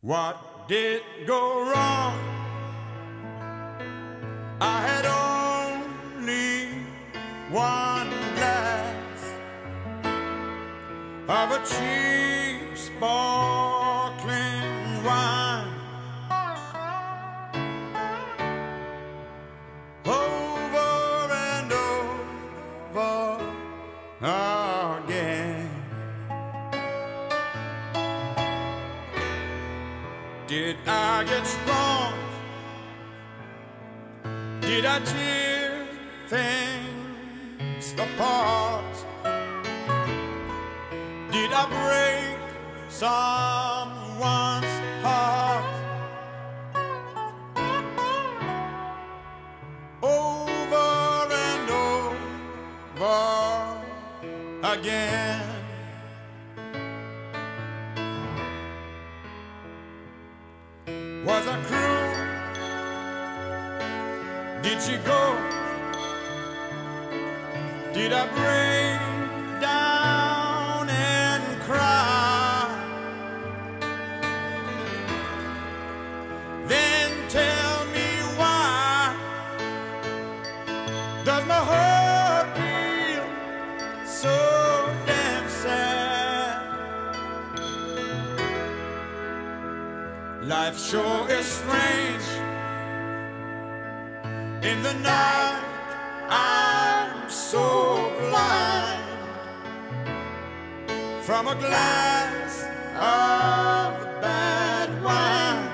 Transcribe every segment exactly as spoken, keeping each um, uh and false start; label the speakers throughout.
Speaker 1: What did go wrong? I had only one glass of a cheap sparkling wine. Over and over again. Did I get strong? Did I tear things apart? Did I break someone's heart? Over and over again. Was I cruel? Did she go? Did I break down and cry? Then tell me why does my heart feel so damn sad? Life sure is strange. In the night, I'm so blind from a glass of bad wine.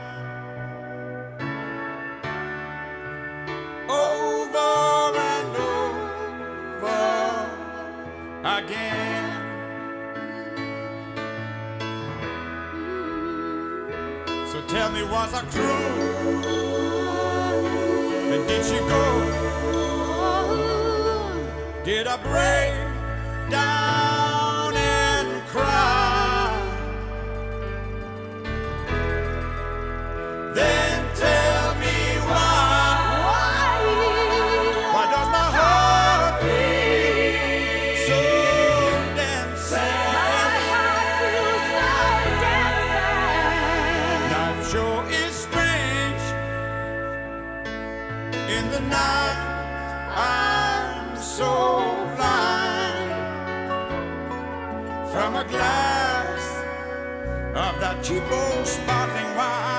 Speaker 1: Over and over again. So tell me, was I cruel? And did she go? Did I break down and cry? Then tell me why. Why does my heart feel so damn sad? Life sure is strange. In the night, I'm so blind from a glass of that cheap old sparkling wine.